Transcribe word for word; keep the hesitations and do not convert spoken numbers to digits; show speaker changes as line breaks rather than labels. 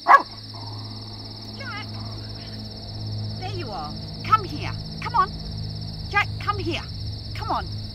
Jack! There you are. Come here. Come on. Jack, come here. Come on.